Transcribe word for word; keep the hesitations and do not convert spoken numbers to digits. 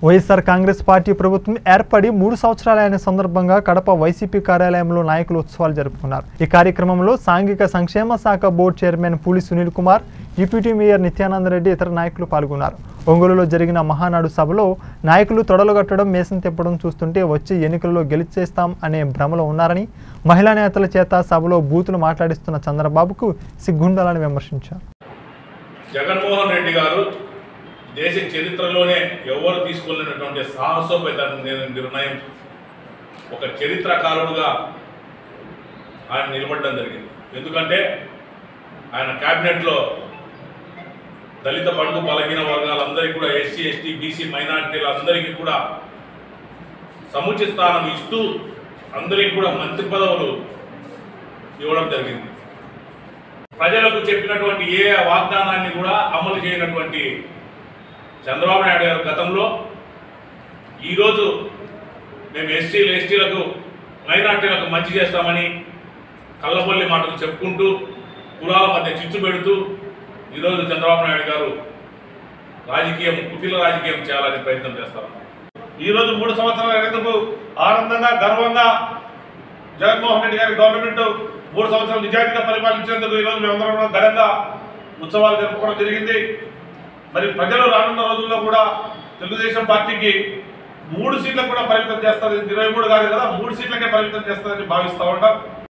YSR Congress party ప్రభుత్వం ఏర్పడి మూడు సంవత్సరాలైన సందర్భంగా కడప వైసీపీ కార్యాలయంలో నాయకులు ఉత్సవాలు జరుపుకున్నారు। ఈ కార్యక్రమంలో సాంఘిక సంక్షేమ శాఖ board chairman Puli Sunil Kumar, deputy mayor Nityananda Reddy ఇతర నాయకులు పాల్గొన్నారు। ఒంగోలులో జరిగిన మహానాడు సభలో నాయకులు తొడలుగట్టడం, మేసం తిప్పడం చూస్తుంటే వచ్చే ఎన్నికల్లో గెలిచేస్తాం అనే భ్రమలో ఉన్నారని, మహిళా నేతల చేత సభలో బూతులు మాట్లాడిస్తున్న చంద్రబాబుకు సిగ్గుండాలని విమర్శించారు। జగన్మోహన్ రెడ్డి గారు దేశ చరిత్రలోనే ఎవరు తీసుకున్నటువంటి సాహసోపేత నిర్ణయం, ఒక చరిత్రకారుడుగా ఆయన నిలబడడం జరిగింది। ఎందుకంటే ఆయన క్యాబినెట్లో దళిత బడుగు బలహీన వర్గాలందరికీ కూడా, ఎస్సీ ఎస్టీ బీసీ మైనారిటీలందరికీ కూడా సముచిత స్థానం ఇస్తూ అందరికీ కూడా మంత్రి పదవులు ఇవ్వడం జరిగింది। ప్రజలకు చెప్పినటువంటి ఏ వాగ్దానాన్ని కూడా అమలు చేయనటువంటి చంద్రబాబు నాయుడు గారు గతంలో ఈరోజు మేము ఎస్సీలు ఎస్టీలకు మైనార్టీలకు మంచి చేస్తామని కళ్ళబొల్లి మాటలు చెప్పుకుంటూ కులాల మధ్య చిచ్చు పెడుతూ ఈరోజు చంద్రబాబు నాయుడు గారు రాజకీయం, కుటిల రాజకీయం చేయాలని ప్రయత్నం చేస్తారు। ఈరోజు మూడు సంవత్సరాల ఎందుకు ఆనందంగా గర్వంగా జగన్మోహన్ రెడ్డి గారి గవర్నమెంట్ మూడు సంవత్సరాలు నిజాయితీగా పరిపాలించేందుకు ఈరోజు మేమందరం ఘనంగా ఉత్సవాలు జరుపుకోవడం జరిగింది। మరి ప్రజలు రానున్న రోజుల్లో కూడా తెలుగుదేశం పార్టీకి మూడు సీట్లకు కూడా పరిమితం చేస్తారు, ఇరవై మూడు కాదు కదా, మూడు సీట్లకే పరిమితం చేస్తారని భావిస్తూ ఉంటాం।